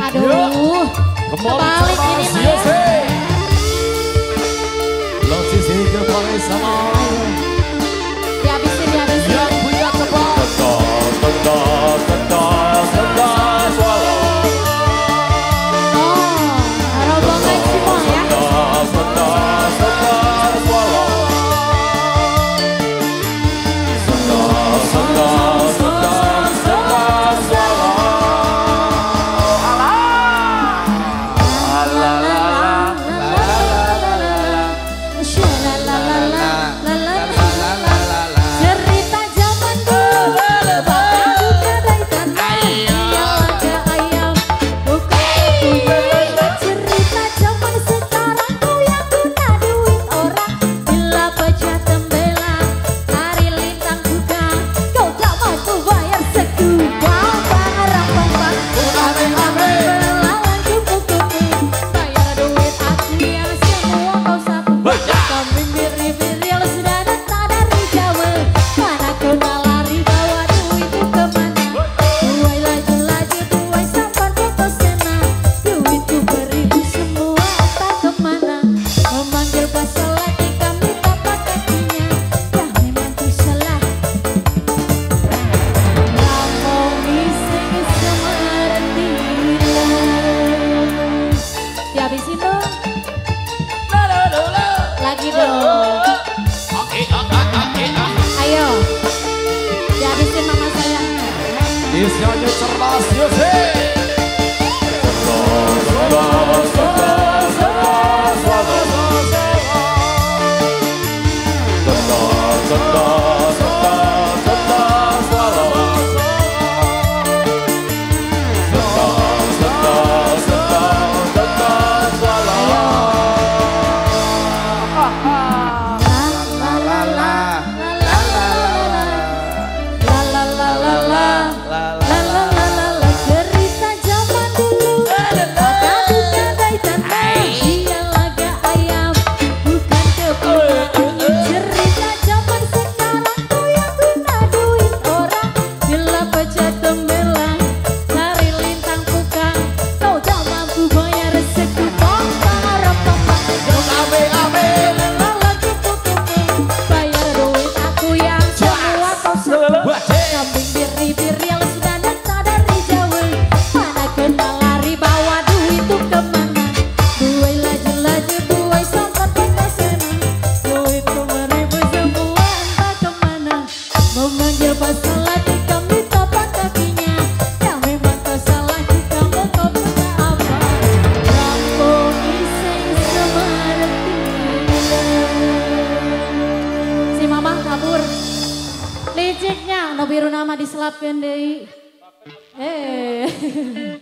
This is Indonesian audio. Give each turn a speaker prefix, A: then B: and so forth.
A: Aduh, kebalik ini Maya.
B: Lo sisi kepala sama.
A: Dihabisin, dihabisin.
B: Yang punya cepat. Tendang, tendang, tendang, swallow.
A: Oh, rombongan semua ya.
B: Tendang, tendang, tendang, swallow. Tendang, tendang, tendang, tendang, swallow.
A: Cerita zaman dulu, bahkan juga dari tanah. Dia laga ayam, bukan punya. Cerita zaman sekarang, kau yang guna duit orang. Bila baca tembelang, hari lintang bukan. Kau tak mampu bayar sekubang barang bang. Belalang kupu-kupu, bayar duit aku yang semua kau sapu. Kambing biri-biri sudah datang dari Jawa. Mana kau nak lari bawa duitku kemana? Tuai laju-laju, tuai sampan foto senang. Duitku beribu semua tak kemana. Memanggil bahasa lagi kami tapak kakinya. Ya memang ku salah. Lampau mising semertilah. Dihabisin dong. Lagi dong. Ayo. Dihabisin mama saya.
B: Istilahnya cerdas, Yosef. Tendang, tendang, tendang, tendang, swallow. Tendang, tendang, tendang, tendang, swallow. Tendang, tendang, tendang, tendang, swallow.
A: Cerita zaman dulu, ada bukan dari tanah. Dia laga ayam, bukan kepunyaan. Cerita zaman sekarang, kau yang guna duit orang. Bila baca tembelang, cari lintang bukan. Kau tak mampu bayar sekubang barang bang. Belalang kupu-kupu, bayar duit aku yang semua kau sapu. Kambing biri-biri yang sudah datang dari Jawa. Mana kena lari bawa duitku kemana? Tuai laju-laju, tuai sampan foto senang. Duitku beribu semua entah kemana. Memanggil bahasa lagi kami tapak kakinya. Ya memang kau salah jika mau kau punya apa. Rampung iseng semertilah. Si mama kabur. Liciknya, no biru nama diselapkan deh.